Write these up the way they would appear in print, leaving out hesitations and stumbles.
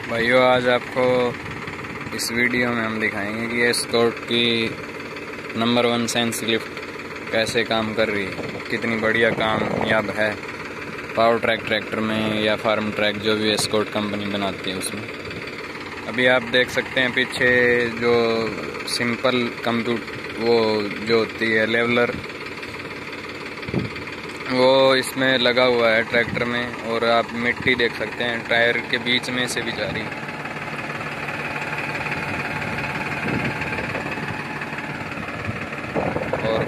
भाइयों, आज आपको इस वीडियो में हम दिखाएंगे कि एस्कॉर्ट की नंबर 1 सेंस लिफ्ट कैसे काम कर रही है, कितनी बढ़िया कामयाब है पावर ट्रैक ट्रैक्टर में या फार्म ट्रैक जो भी एस्कॉर्ट कंपनी बनाती है उसमें। अभी आप देख सकते हैं पीछे जो सिंपल वो जो होती है लेवलर, वो इसमें लगा हुआ है ट्रैक्टर में, और आप मिट्टी देख सकते हैं टायर के बीच में से भी जा रही है। और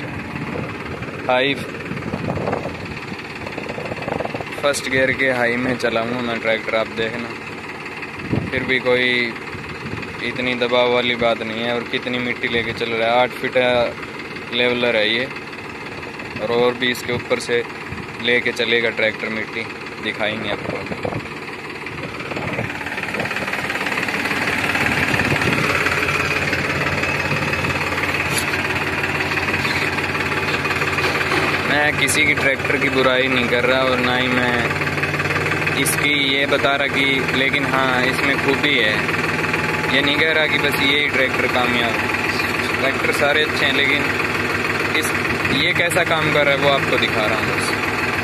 फर्स्ट गियर के हाई में चलाऊंगा मैं ट्रैक्टर, आप देखना। फिर भी कोई इतनी दबाव वाली बात नहीं है। और कितनी मिट्टी लेके चल रहा है, 8 फीट लेवलर है ये, और भी इसके ऊपर से लेके चलेगा ट्रैक्टर मिट्टी, दिखाएंगे आपको। मैं किसी की ट्रैक्टर की बुराई नहीं कर रहा और ना ही मैं इसकी ये बता रहा कि, लेकिन हाँ इसमें खूबी है। ये नहीं कह रहा कि बस ये ही ट्रैक्टर कामयाब है। ट्रैक्टर सारे अच्छे हैं, लेकिन ये कैसा काम कर रहा है वो आपको दिखा रहा हूँ बस।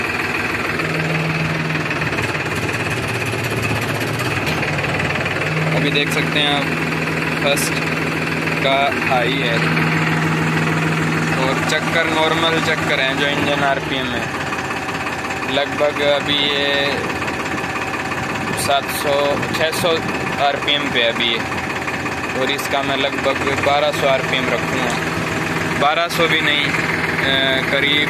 अभी देख सकते हैं आप फर्स्ट का हाई है, और चक्कर नॉर्मल चक्कर हैं जो इंजन आरपीएम है। लगभग अभी ये 600 आरपीएम पे अभी ये, और इसका मैं लगभग 1200 आरपीएम रखूँगा। 1200 भी नहीं, करीब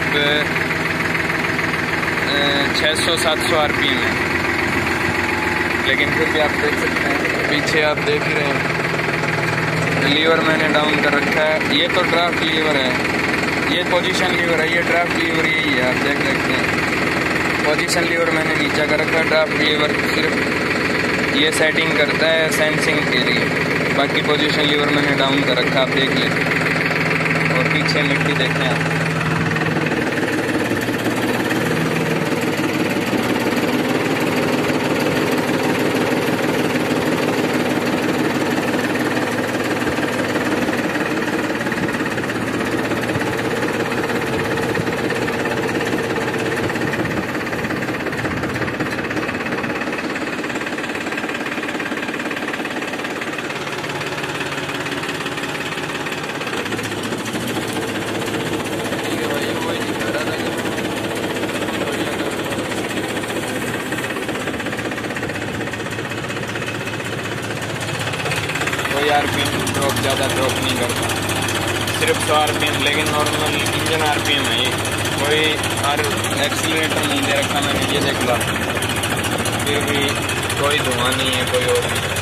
600-700 आरपीएम है। लेकिन फिर भी आप देख सकते हैं पीछे, आप देख ही रहे हैं लीवर मैंने डाउन कर रखा है। ये तो ड्राफ्ट लीवर है, ये पोजीशन लीवर है, ये ड्राफ्ट लीवर यही है, आप देख सकते हैं। पोजीशन लीवर मैंने नीचे कर रखा है, ड्राफ्ट लीवर सिर्फ ये सेटिंग करता है सेंसिंग के लिए, बाकी पोजीशन लीवर मैंने डाउन कर रखा है, आप देख लें। और पीछे मिट्टी देखें आप। कोई आरपीएम ड्रॉप ज़्यादा ड्रॉप नहीं करता, सिर्फ 100 आरपीएम, लेकिन नॉर्मल इंजन आरपीएम है ये। कोई एक्सीलरेटर नहीं दे रखा मैंने, ये देख ला, फिर भी कोई धुआं नहीं है, कोई और नहीं।